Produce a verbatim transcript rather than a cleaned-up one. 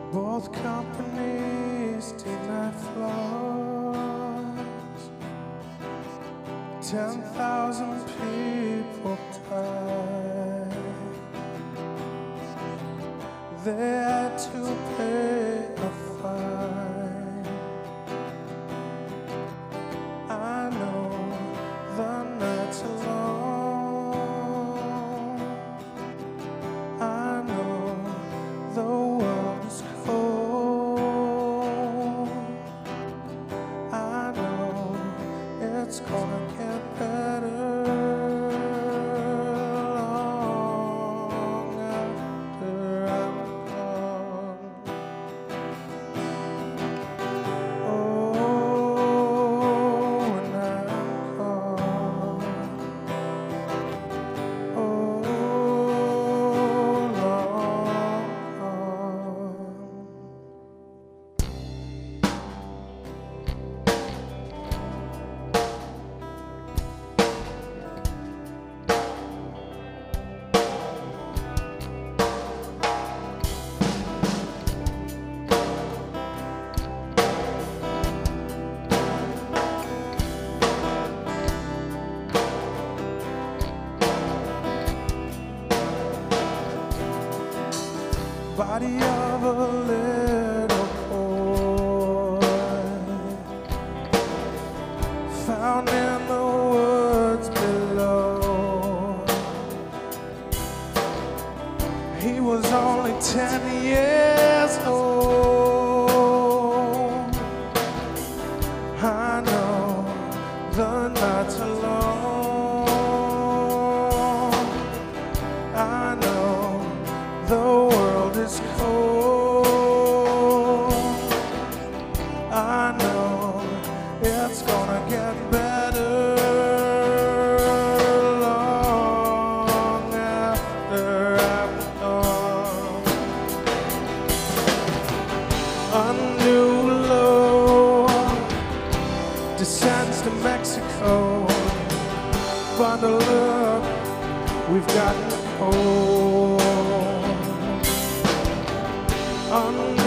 Both companies deny flaws. Ten thousand people died. They had to pay a fine. I know the nights alone. I know the world is cold. I know it's gonna get better long after I'm gone. Oh, when I'm gone. Oh, long gone. Body of a little boy found in the woods below. He was only ten years old. I know the nights alone. I know the world is cold. I know it's gonna get better long after I'm gone. A new low descends to Mexico. Bundle up, we've gotten cold. On